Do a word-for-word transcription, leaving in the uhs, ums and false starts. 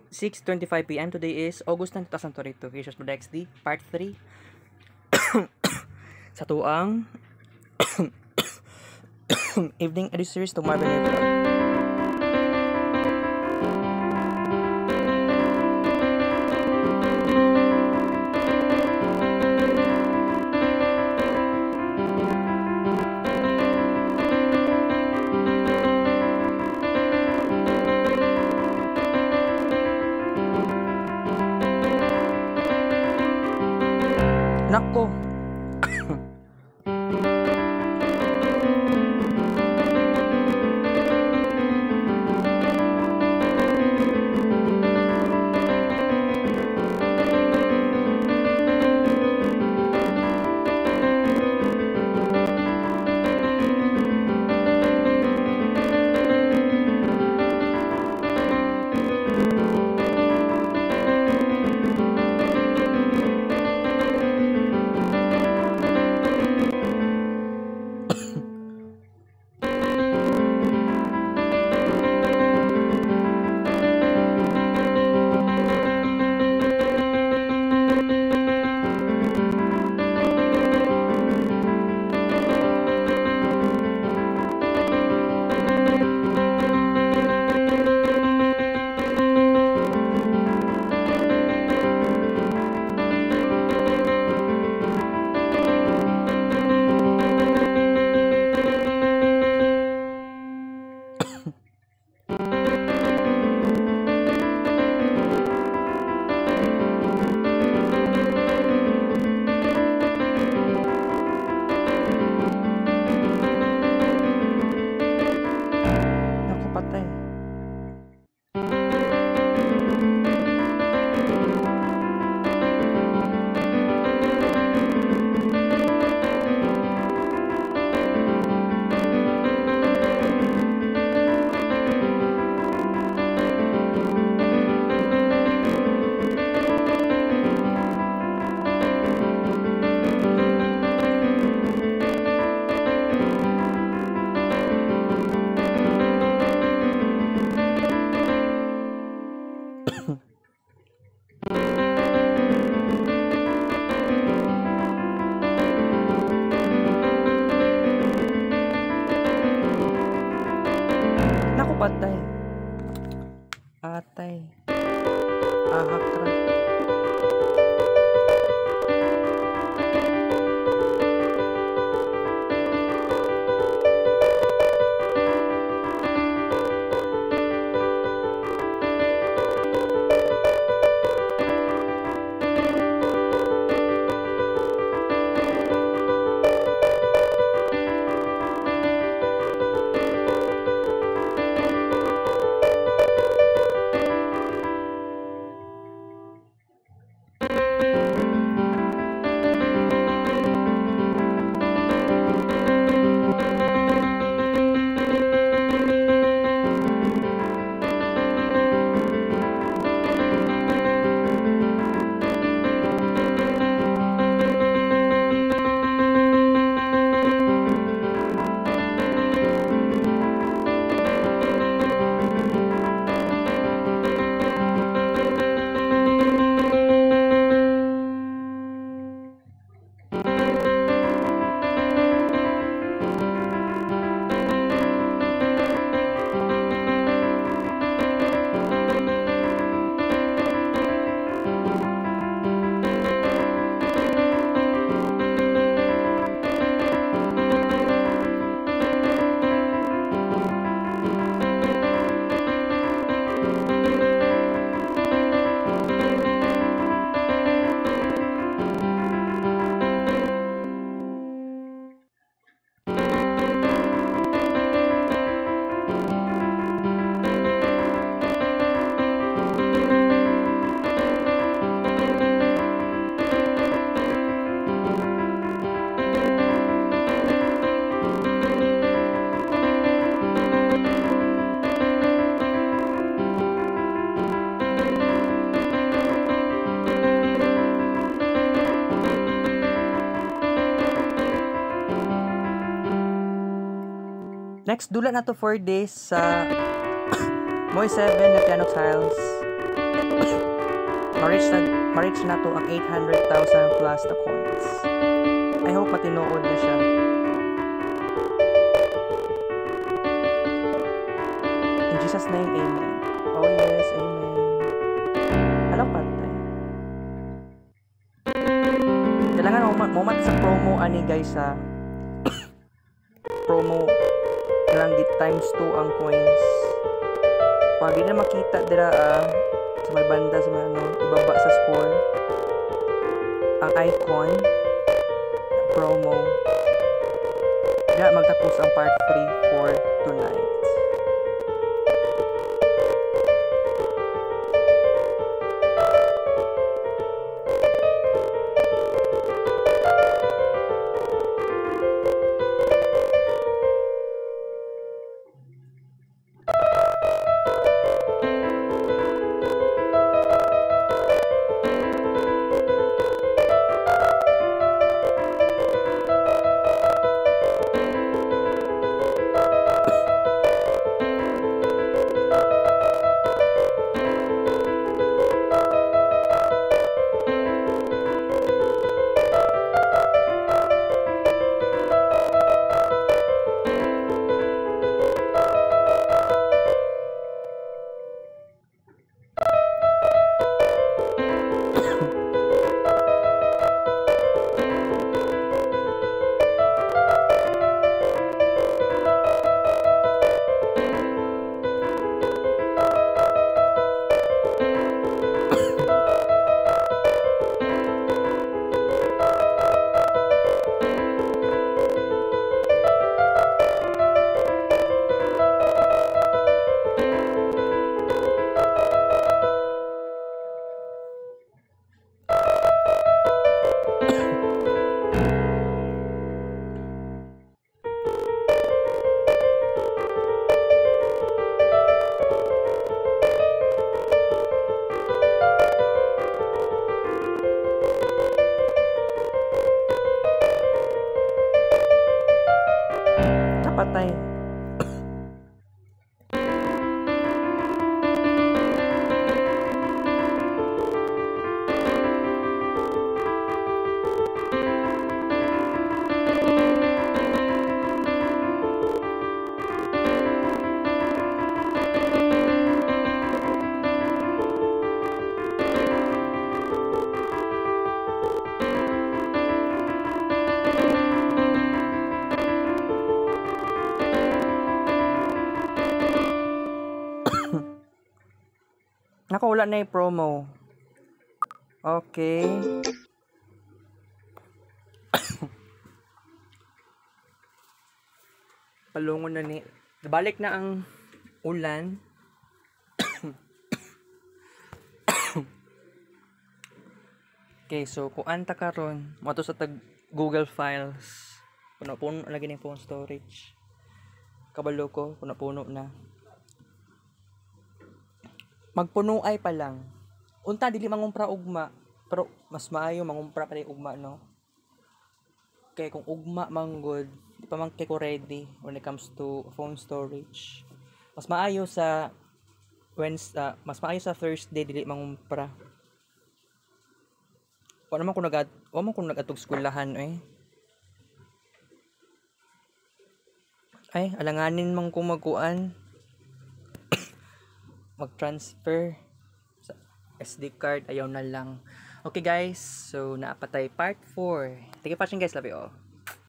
six twenty-five p m Today is August nine, twenty twenty-two. Vicious Mode X D, Part three. Sa tuang evening edit series to Marvel Network. Nako. Naku, patay. Atay. Ahakra. Next, dula na to four days sa Moy seven na Piano Tiles. ma-reach na, ma-reach na to ang eight hundred thousand plus na coins. I hope matinood na siya. In Jesus name, amen. Oh yes, amen. Alam pa tayo. Kailangan moment, moment sa promo ani guys sa promo lang di times two ang coins. Pag di na makita dira ah, sa may banda sa may ano, ibaba sa score ang icon promo. Dira magtapos ang part three for tonight. Patay. Nakawala na yung promo. Okay. Palungon na ni. Balik na ang ulan. Okay, so kung anta karon, mo to sa tag Google Files. Puno-puno lagi ng phone storage. Kabalo ko, puno-puno na. Magpuno ay pa lang. Unta dili mangumpra ugma, pero mas maayo mangumpra pa rin ugma no. Kaya kung ugma manggod, di pa man kay ko ready when it comes to phone storage. Mas maayo sa Wednesday, uh, mas maayo sa Thursday dili mangumpra. Wa naman ko nag wa man ko nagatog eskwelahan eh. Ay, alanganin man ko magkuan. Mag-transfer sa S D card, ayaw na lang. Okay guys, so naapatay part four. Thank you for watching guys, love you all.